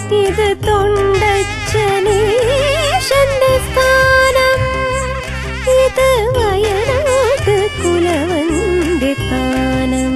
ഇത് തൊണ്ടച്ചനീശന്റെ സ്ഥാനം, ഇത് വയനാട് കുലവന്റെ സ്ഥാനം.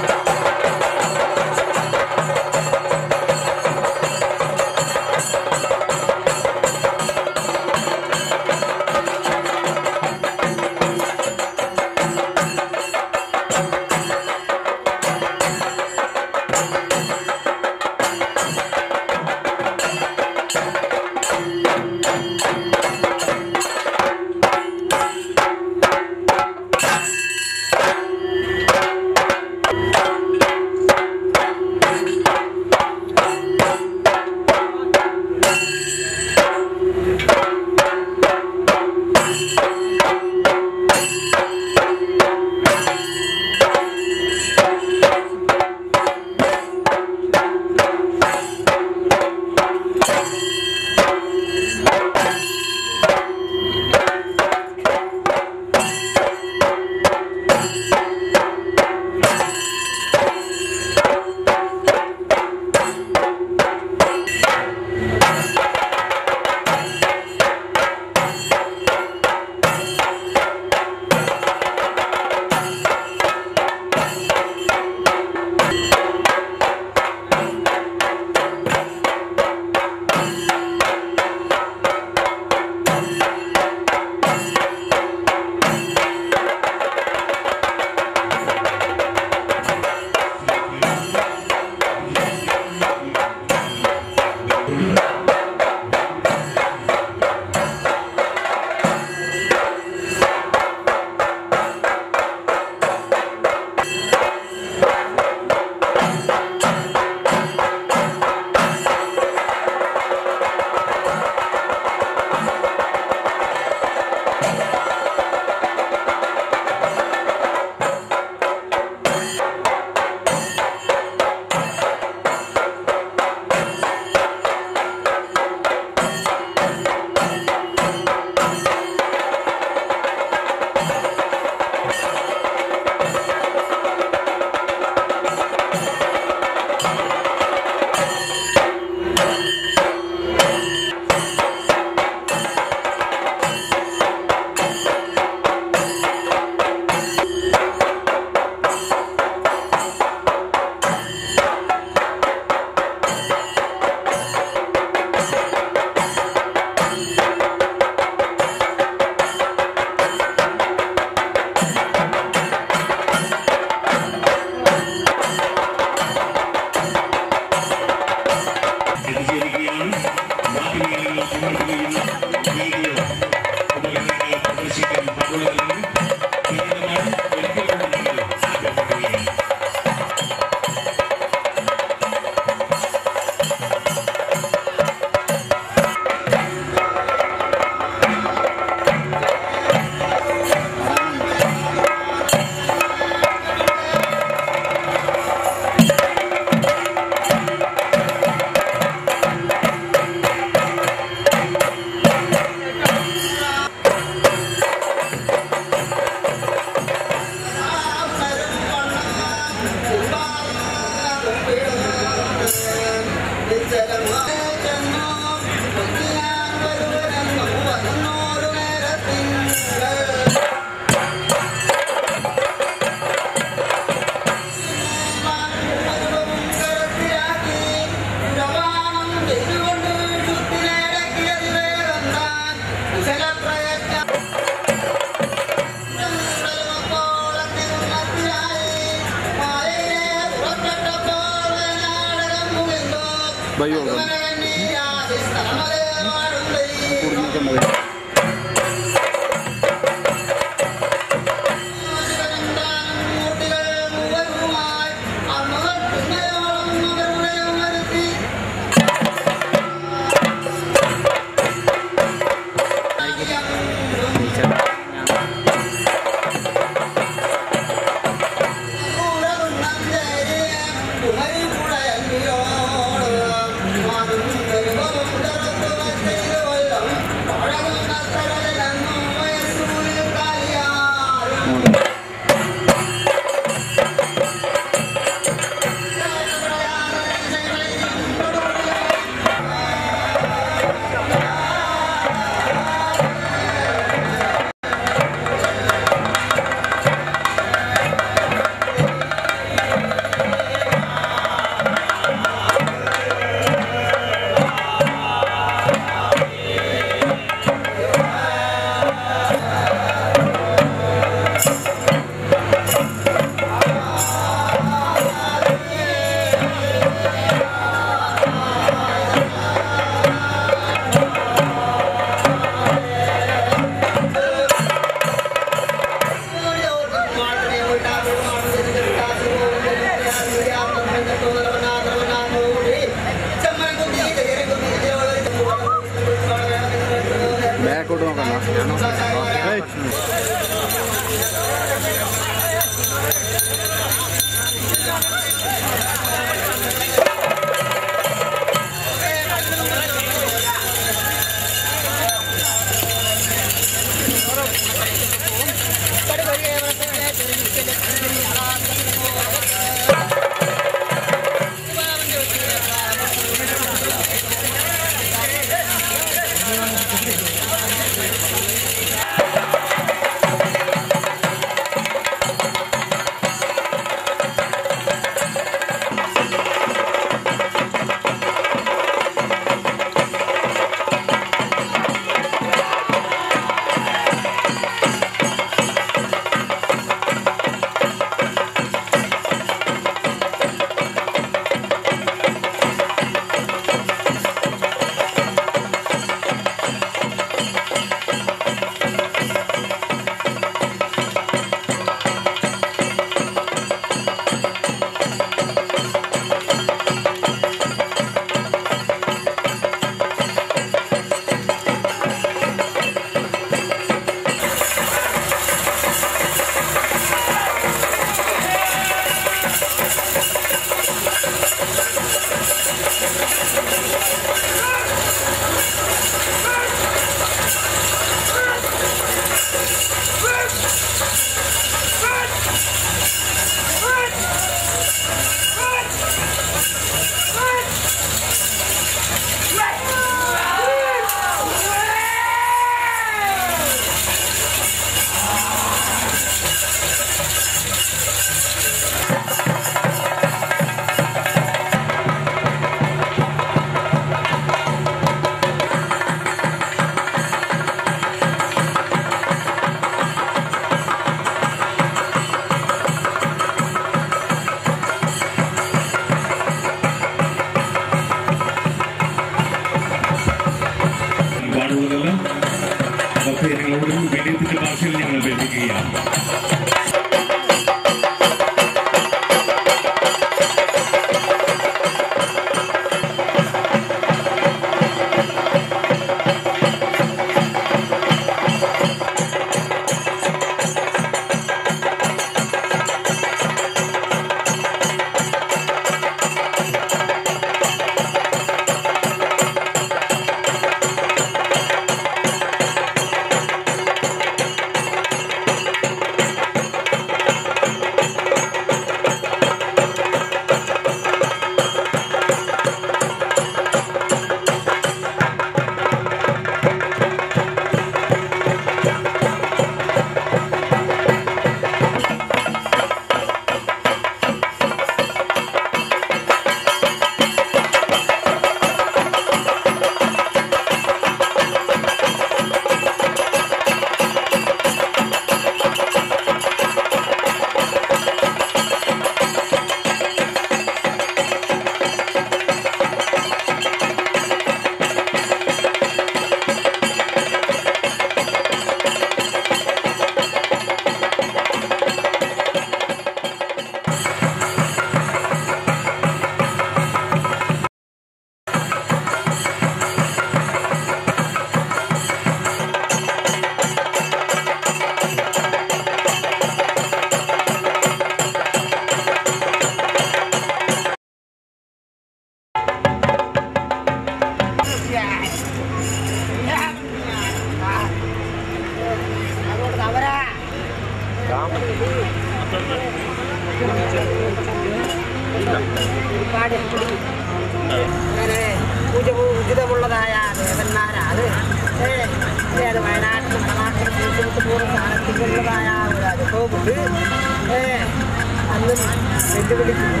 അങ്ങനെ ഉചിതമുള്ളതായ ദേവന്മാരാണ്. അത് വയനാട്ടിൽ മലനാട്ടിൽ പൂർണ്ണ സ്ഥാനത്തിലുള്ളതായ ഒരു അനുഭവമുണ്ട്. അന്നും വെല്ലുവിളിക്കുന്നു.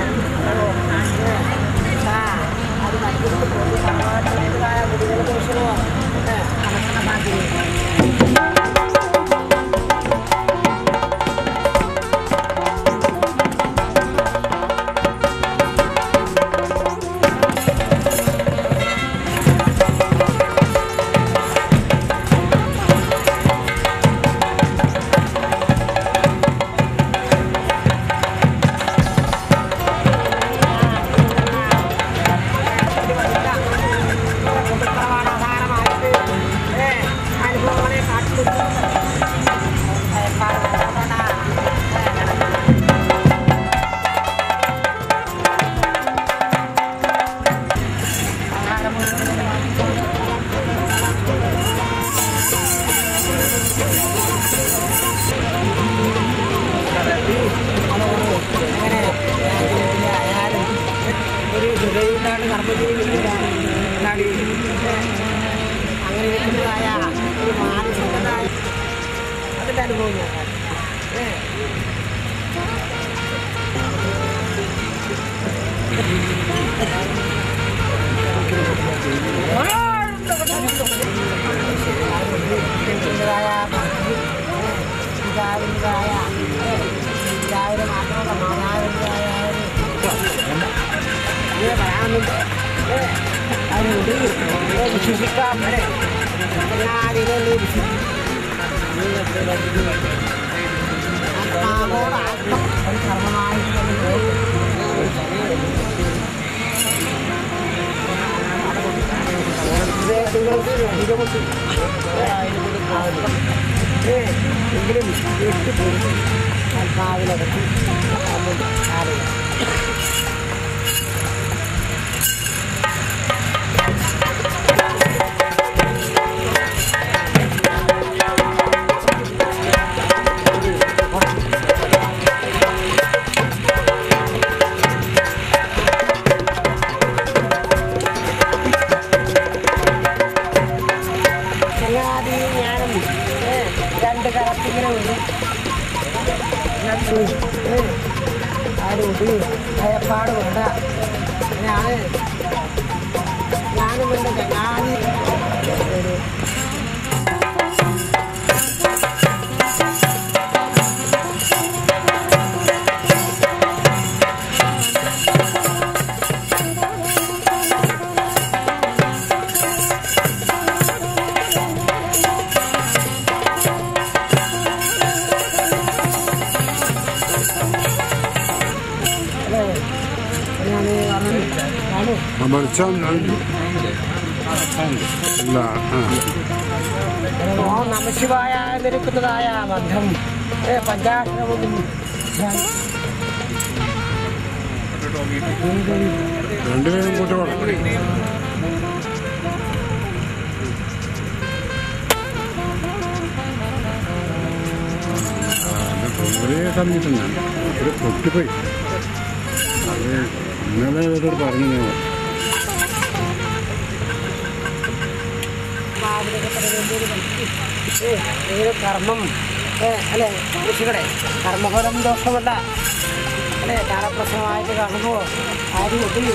അത് മറ്റൊരു സമാജത്തിൻ്റെതായ കുടികളുടെ ദോഷമോ കണക്കണമാക്കി അങ്ങനെ വെക്കുന്നതായ ഒരു മാനസികതായ അതിൻ്റെ അനുഭവം നോക്കാം. രാവിലെ മാത്രമല്ല മാനാവിൻ്റെതായ പറയാനുണ്ട്. അതിനോട് വിശ്വസിക്കാം. കർമ്മമായി എങ്കിലും 8 പേര് ആത്മാവിനകത്ത് അറിയാം. രണ്ട് കറത്തിങ്ങനെ ഉണ്ട്. ആരോട് ഭയപ്പാട് വേണ്ട. അങ്ങനെയാണ് ഞാനും എൻ്റെ ചങ്ങാതി ഓം നമശിവായ നിരക്കുന്നതായ ബന്ധം പഞ്ചാക്ഷരവും രണ്ടുപേരും കൂട്ടുപാട് ഒരേ സമയത്തുണ്ട് ഒരു പൊട്ടിപ്പോയി. അത് ഇന്നലെ ഇവരോട് പറഞ്ഞു. കർമ്മം അല്ലെ കൃഷിയുടെ കർമ്മഫലം ദോഷമല്ല അല്ലെ കാലപ്രസവമായിട്ട് കാണുമ്പോ ആരും ഒത്തിരി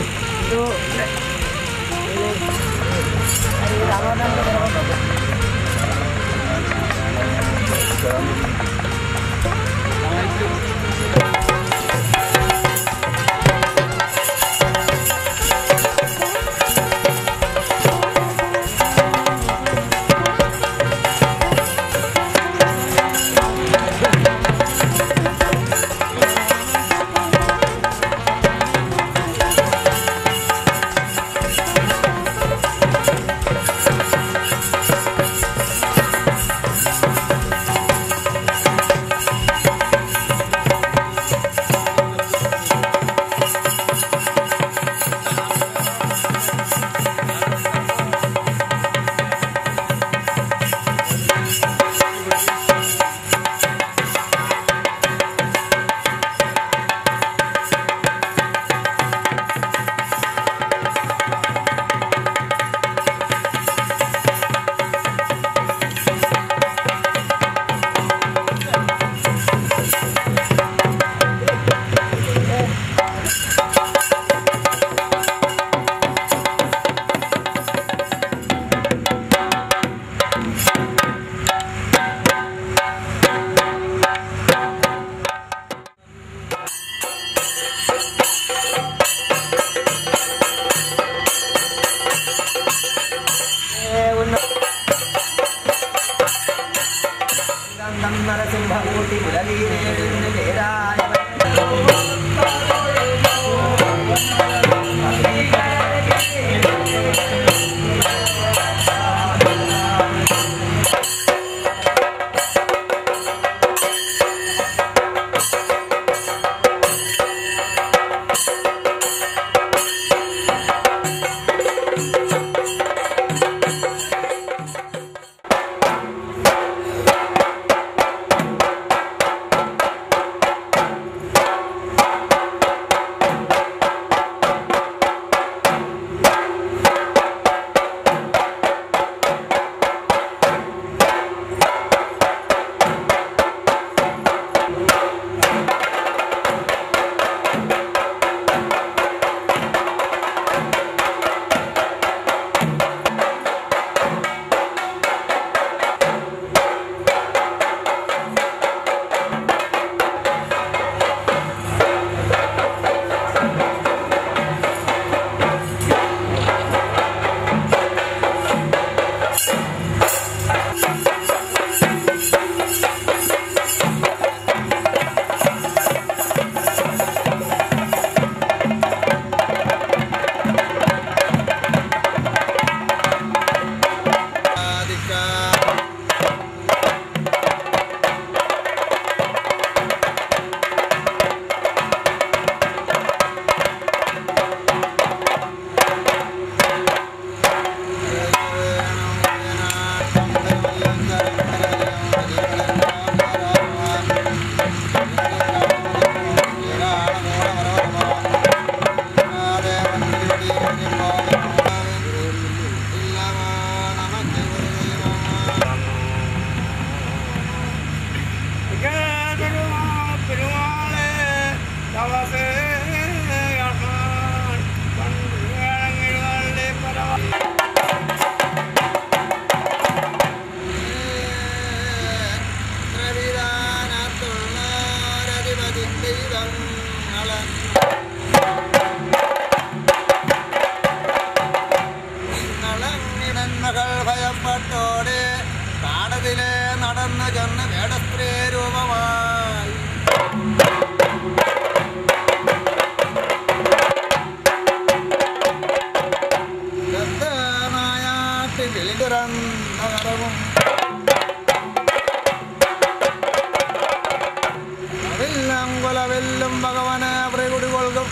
പാടും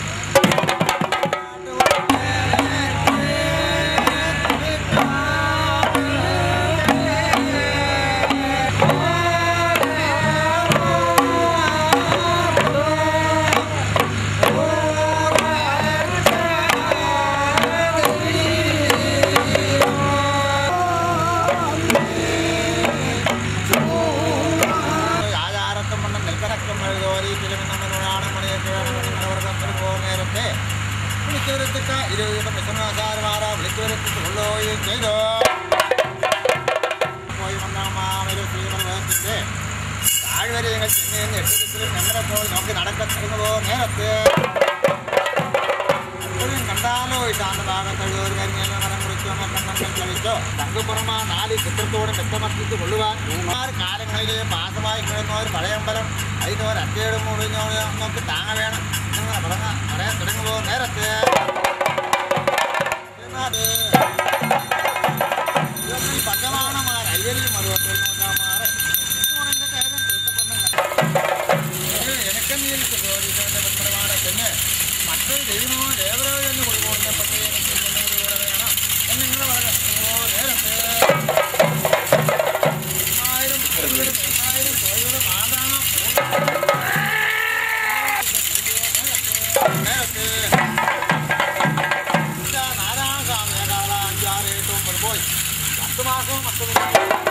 താഴ്വരയങ്ങൾ ചെന്നൈന്ന് 8 ദിക്കിലും ഞങ്ങളെപ്പോൾ നോക്കി നടക്കത്തുന്നതോ നേരത്തെ എപ്പോഴും കണ്ടാലോ ഈ ശാന്തഭാഗത്തുള്ള ഒരു കരിഞ്ഞ മരം കുറിച്ചോ കണ്ണങ്ങൾ കഴിച്ചോ തങ്കുപുറമാ 4 ചിത്രത്തോടും വ്യക്തമർത്തിച്ച് കൊള്ളുവാൻ 3 കാലങ്ങളിലെ പാസമായി കിടന്ന ഒരു പഴയമ്പലം അതിന് ഒരു അറ്റേട് മുടിഞ്ഞോ നോക്കി താങ്ങ വേണം നിങ്ങൾ പറയാൻ തുടങ്ങുമോ നേരത്തെ പഞ്ചമാണമാർ അയ്യരിയും മറുപടി നോക്കാമാറ് എനിക്കെന്നീരിച്ച് ജോലിയുടെ വ്യക്തമാണ് പിന്നെ മറ്റൊരു ദൈവമോ ദേവരോ എന്ന് കൊടുക്കുന്ന പട്ടിക വേണം എന്നിങ്ങനെ പറയുമോ നേരത്തെ 1000 കോഴികളും ആദാനം നേരത്തെ 4 സമയകാല 5, 6, 8, 9 പോയി 10 മാസവും 10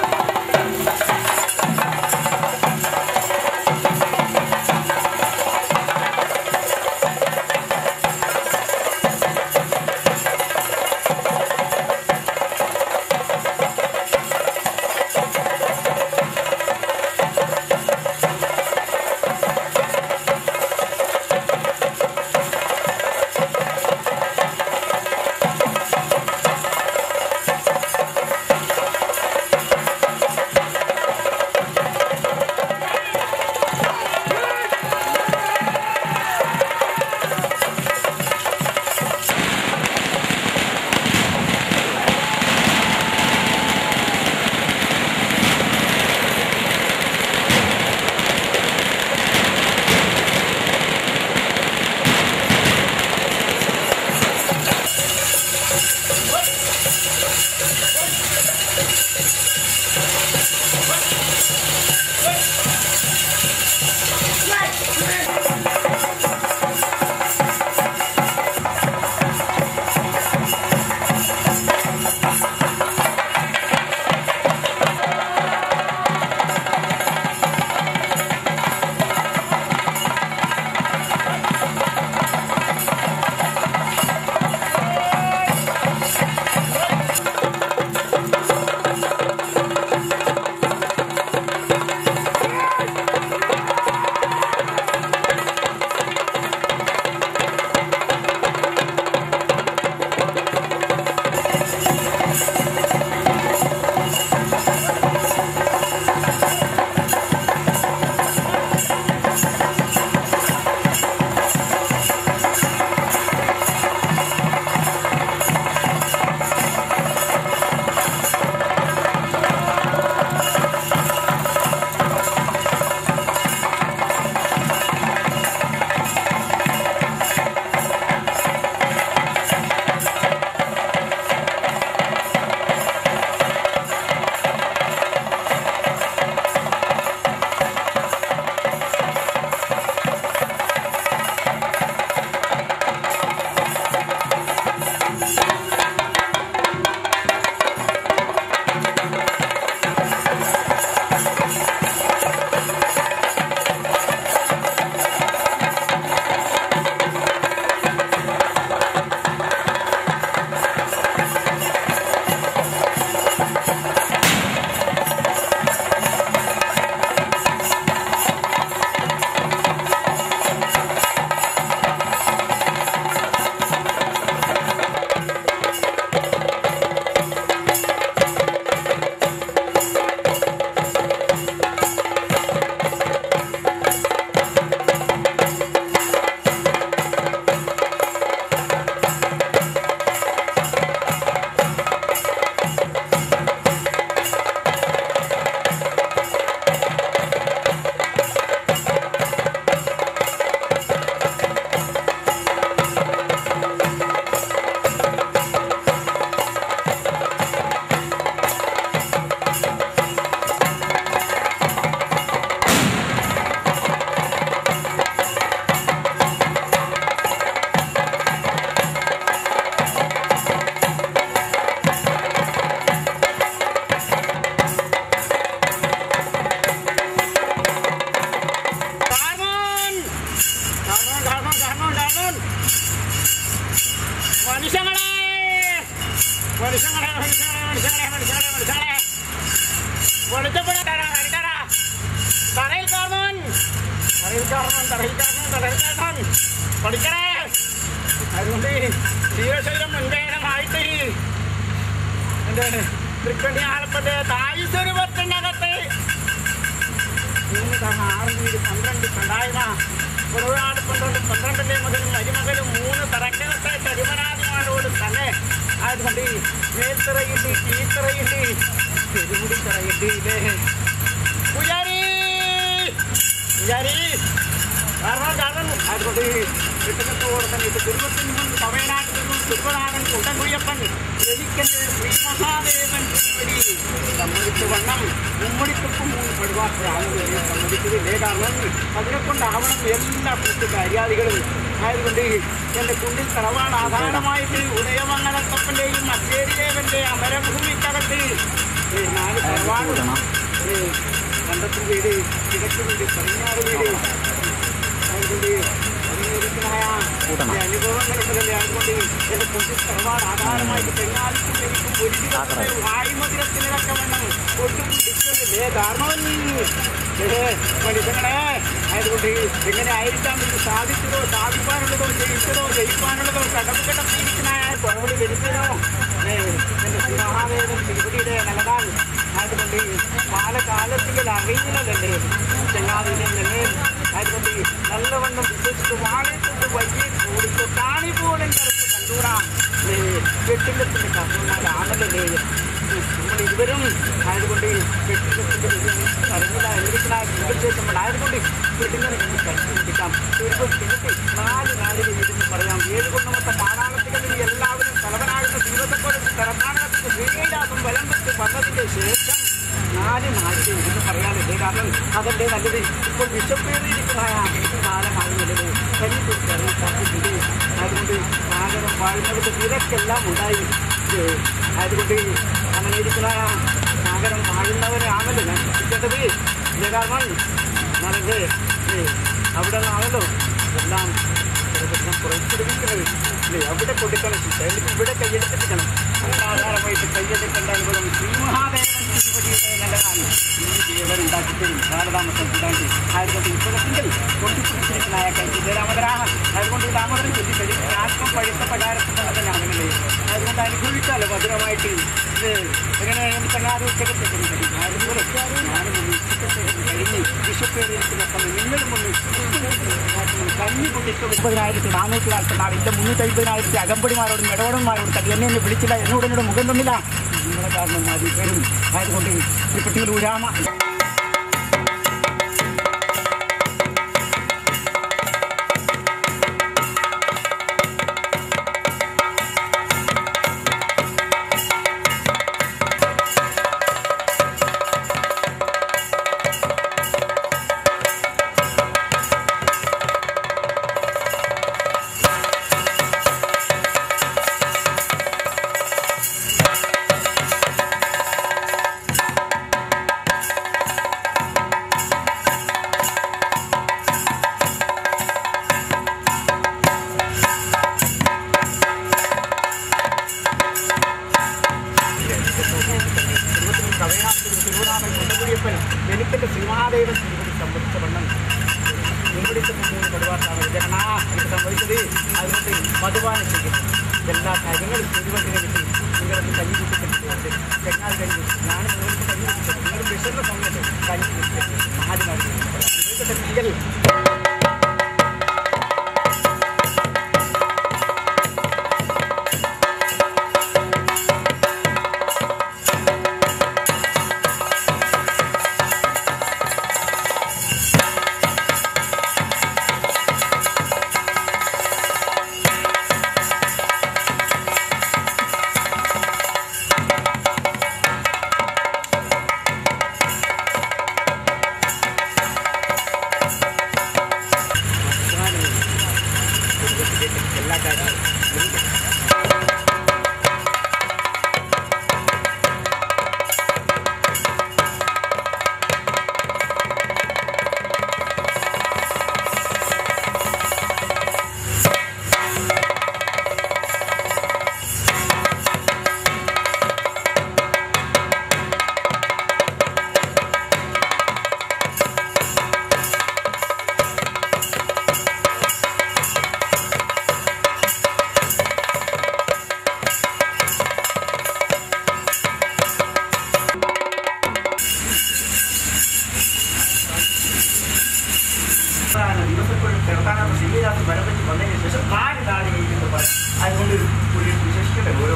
മനുഷ്യങ്ങളെ തറയിൽ കാണുവാൻ പഠിക്കണേ. അതുകൊണ്ട് ജീവശൈലം മുൻവേദമായിട്ട് എൻ്റെ തൃക്കണ്ണി ആലപ്പൻ്റെ തായ് സ്വരൂപത്തിനകത്ത് 3 തവണ 6 വീട് 12 കണ്ടായ്മ പുറവാട് 12 മകനും മരുമകനും 3 തറക്കകത്തെ കരിമനാദിമാരോട് തന്നെ. അതുകൊണ്ട് മേൽത്തറയുണ്ട്, കീഴ്ത്തറയുണ്ട്, പെരുമുടി തറയുണ്ട്. ഇല്ലേ പൂജാരി കാരണം അതുകൊണ്ട് കിട്ടുന്നതോടെ തന്നെ ഇത് ദുർഗത്തിന് മുൻ തമിഴ്നാട്ടിൽ നിന്നും ദുർഗനാഥൻ കുണ്ടൻകുഴിയപ്പൻ എനിക്കെൻ്റെ ശ്രീമഹാദേവൻ വഴി സമ്മതിച്ച വണ്ണം ഉമ്മടിക്കൊപ്പം 3 പടിവാസരാകുന്നത് സമ്മതിച്ചതില്ലേ. കാരണം അതിനെക്കൊണ്ടാവണം എല്ലാ കൂട്ടുകാര്യാദികളും. ആയതുകൊണ്ട് എൻ്റെ കുണ്ടിൽ തറവാട് ആധാരമായിട്ട് ഉദയമംഗലത്തപ്പൻ്റെയും അച്ചേരിദേവൻ്റെ അമരഭൂമിക്കകത്ത് 4 തറവാട്, കണ്ടത്തിൽ വീട്, കിഴക്ക് വീട്, പടിഞ്ഞാറ് വീട്. അതുകൊണ്ട് അതിനൊരുക്കനായ അനുഭവങ്ങളൊക്കെ തന്നെ. അതുകൊണ്ട് എൻ്റെ കുണ്ടിൽ തറവാട് ആധാരമായിട്ട് തെങ്ങാലിക്കും എനിക്കും ഒരു വായുമതിരത്തിനൊക്കെ വേണം ഒട്ടും പിടിച്ചതല്ലേ. കാരണം മനുഷ്യങ്ങളെ അതുകൊണ്ട് എങ്ങനെ ആയിരിക്കാം ഇത് സാധിച്ചതോ സാധിക്കാനുള്ളതോ ജയിക്കാനുള്ളതോ കടപ്പിരിക്കുന്നതായ കുറവുകൾ വരുന്നതോ എൻ്റെ ശ്രീമഹാദേവൻ തിരുപതിയുടെ നല്ലതാണ്. അതുകൊണ്ട് കാലകാലത്തിൽ അറിയുന്നതല്ലേ ചങ്ങാതിനെ തന്നെ. അതുകൊണ്ട് നല്ലവണ്ണം വിശ്വസിച്ച് വാഴക്കൊണ്ട് വലിയ കൂടിച്ച് കാണി പോലും കറുപ്പ് കണ്ടൂടാം. കെട്ടിടത്തിൻ്റെ കർമ്മന്മാരാണല്ലേ നമ്മൾ ഇരുവരും. അതുകൊണ്ട് കെട്ടിടത്തിൻ്റെ അറിഞ്ഞില്ല എന്തിനായ കുടുംബശേഷം ആയതുകൊണ്ട് കെട്ടിങ്ങനെ കഴിച്ചുകൊണ്ടിരിക്കാം. കിഴക്ക് 4 നാളിൽ ഇരുന്ന് പറയാം. 7 കൊണ്ടമത്തെ പാടാളത്തികളിൽ എല്ലാവരും തലവനാകുന്ന ദൈവത്തെപ്പോലെ കർണാടകത്തിൽ ശ്രീകൈലാസം വലം വെച്ച് വന്നതിൻ്റെ ശേഷം 4 നാളിൽ ഇരുന്ന് പറയാനില്ലേ. കാരണം അതല്ലേ നല്ലത്. ഇപ്പോൾ വിഷപ്പേറിയിരിക്കുന്നതായ കാലമാകുന്നത് കഞ്ഞിക്കുറിച്ച് അതുകൊണ്ട് സാഗരം വാഴുന്നവരുടെ തിരക്കെല്ലാം ഉണ്ടായി. അതുകൊണ്ട് അങ്ങനെ ഇരിക്കുന്ന സാഗരം വാഴുന്നവരാണല്ലോ ഞാൻ ചിന്തിക്കേണ്ടത്. ഇല്ല കാരണം നാളെ അവിടെ നിന്നാണല്ലോ എല്ലാം പുറപ്പെടുവിക്കുന്നത്. അവിടെ കൊടുക്കണം, ഇവിടെ കയ്യെടുത്തിരിക്കണം. അങ്ങനെ ആധാരമായിട്ട് കയ്യെടുക്കേണ്ട അനുഭവം ശ്രീമഹാദേവൻ തിരുപതിയുടെ നല്ലതാണ്. ഈ ദേവരുണ്ടാക്കിത്തരും കാലതാമസം ഉണ്ടാക്കി. അതുകൊണ്ട് ഇപ്പോഴെങ്കിൽ കൊണ്ടിപ്പിടിച്ചിരിക്കുന്ന കൈരാമതരാണ്. അതുകൊണ്ട് രാമതരം ചൊല്ലിക്കഴിഞ്ഞ് ആത്മം പഴുത്ത പ്രകാരത്തിലുള്ള തന്നെ ആളുകളെ അതുകൊണ്ട് അനുഭവിച്ചാലോ മധുരമായിട്ട്. ഇത് എങ്ങനെ ചങ്ങാതി ഉച്ചക്കത്തേക്കും കഴിയും. അതുപോലെ ഞാനും ഒന്ന് ഉച്ചക്കത്തേക്കും കഴിഞ്ഞ് വിഷപ്പേറിയിരിക്കുന്ന സമയം നിങ്ങളും ഒന്ന് കഞ്ഞി കുട്ടിക്ക് 30,444 എൻ്റെ 350,000 അകമ്പടിമാരോടും ഇടപെടന്മാരോടും എന്നെ വിളിച്ചില്ല, എന്നോട് മുഖം തന്നില്ല. നിങ്ങളെ കാരണം അത് പേരും. അതുകൊണ്ട് ഈ കുട്ടികൾ ഉരാമ എനിക്കെൻ്റെ ശ്രീമഹാദേവൻ തിരുപതി സംബന്ധിച്ച വണ്ണം നിങ്ങളുടെ 3 പടിവാസാണ് ജഗണ എനിക്ക് സംഭവിച്ചത്. അതുകൊണ്ട് മധുവാനം ചെയ്യുന്നു. എല്ലാ കാര്യങ്ങളും തിരുവണ്ടിനെ കിട്ടി നിങ്ങൾക്ക് കഞ്ഞി കുട്ടിക്കുന്നുണ്ട്. ചെങ്ങാൽ കഴിഞ്ഞു ഞാനും നിങ്ങൾക്ക് കഞ്ഞി കുട്ടിക്കുന്നു. നിങ്ങൾ വിഷുന്ന സമയത്ത് കഞ്ഞി കുട്ടിക്കുന്നു. ആദ്യമായിട്ട്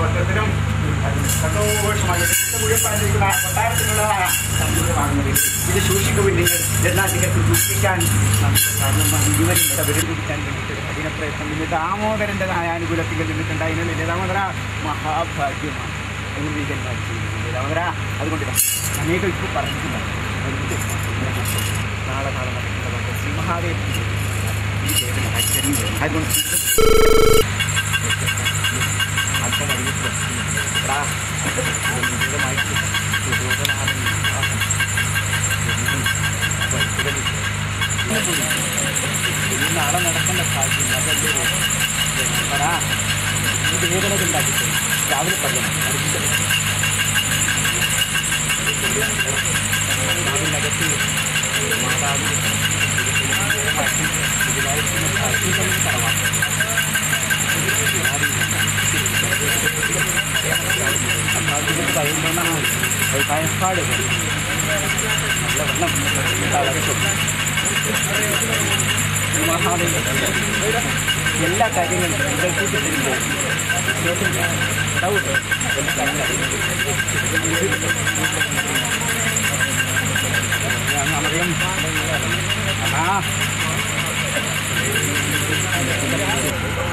വസ്ത്രത്തിനും സന്തോഷമായി മുഴുവൻ പറഞ്ഞിരിക്കുന്ന കൊട്ടാരത്തിനുള്ളതായ സന്തോഷമാകുന്നത്. ഇത് സൂക്ഷിക്കുവിൻ നിങ്ങൾ. എന്നാൽ നിങ്ങൾക്ക് സൂക്ഷിക്കാൻ കാരണം മുഴുവൻ വിവരിക്കാൻ വേണ്ടിയിട്ട് കഠിന പ്രയത്നം നിന്ന് ദാമോദരൻ്റെതായ അനുകൂലത്തിൽ നിന്നിട്ടുണ്ടായിരുന്നില്ല. ദാമോദര മഹാഭാഗ്യമാണ് ദാമോദര. അതുകൊണ്ട് അനേകം ഇപ്പോൾ പറഞ്ഞിട്ടുണ്ടാവും. നാളെ നടക്കുന്ന ശ്രീ മഹാദേവൻ അതുകൊണ്ട് അല്പം അറിയിച്ചു നാളെ നടക്കേണ്ട സാധ്യത അതല്ലേ എടാ ഈ വേദനകൾ ഉണ്ടാക്കിയിട്ട് രാവിലെ പറയണം അതിനകത്ത് മാതാവിന് ഭയപ്പാട് നല്ല വെള്ളം എല്ലാ കാര്യങ്ങളും അറിയാം